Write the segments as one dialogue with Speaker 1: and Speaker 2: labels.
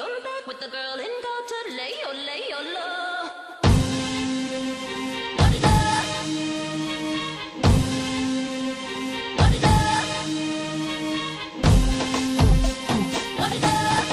Speaker 1: you're back with the girl in go to lay your low. What it up? What it up? What it up?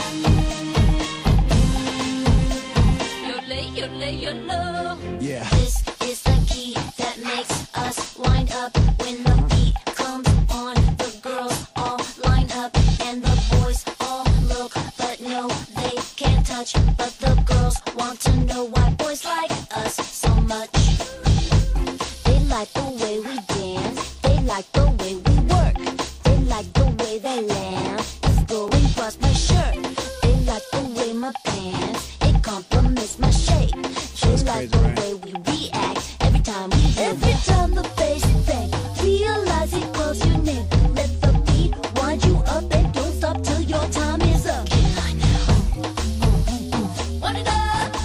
Speaker 1: You lay your low.
Speaker 2: Yeah.
Speaker 3: This is the key that makes us wind up when the beat comes on. The girls all line up and the boys all look, but no, they can't touch. But the girls want to know why boys like us so much. They like the way we dance, they like the way we work, they like the way they laugh. It's going past my shirt. They like the way my pants, it compliments my shape. They like the way we react every time we hear every time the bass bang. Realize it calls your name. Let the beat wind you up and don't stop till your time is up. Get in line now.
Speaker 1: What it up?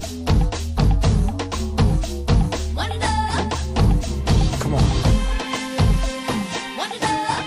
Speaker 1: What it up?
Speaker 2: Come on.
Speaker 1: What it up?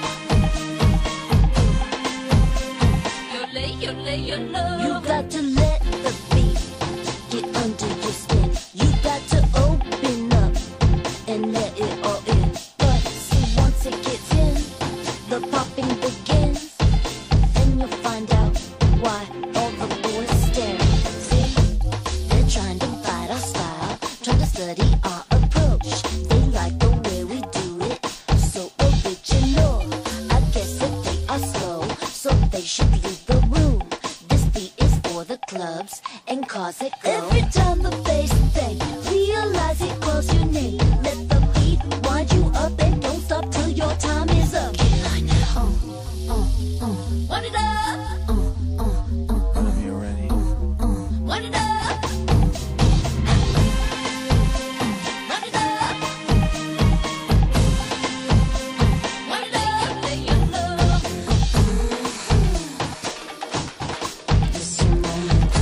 Speaker 1: You lay your low.
Speaker 3: You got to let the beat get under your skin. You got to open up and let it all in. But see, once it gets in, the popping begins, and you'll find out why all the boys stare. See, they're trying to bite our style, trying to study our approach. They like the way we do it, so original. I guess that they are slow, so they should leave the room. This beat is for the clubs and cars that go. Every time the bass bang, realize it calls your name. Let the beat wind you up and don't stop till your time is up. Get in line now.
Speaker 1: What it up?
Speaker 2: Whenever you're ready.
Speaker 1: What it up? What it up? What it up? Lay your low.
Speaker 3: This is your moment.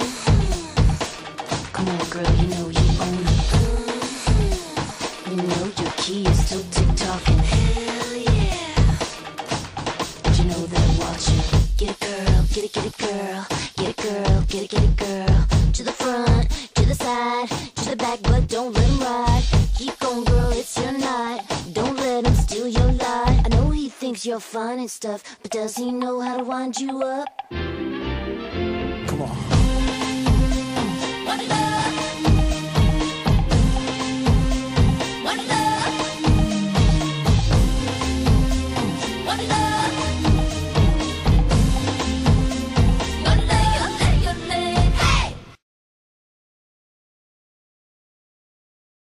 Speaker 3: Come on, girl, you know you own it. You know your key is still tick-tocking. Hell yeah. But you know they're watching. Get it, girl, get it, girl. Get it, girl, get it, girl. To the front, to the side, to the back, but don't let him ride. Keep going, girl, it's your night. Don't let him steal your light. I know he thinks you're fine and stuff, but does he know how to wind you up?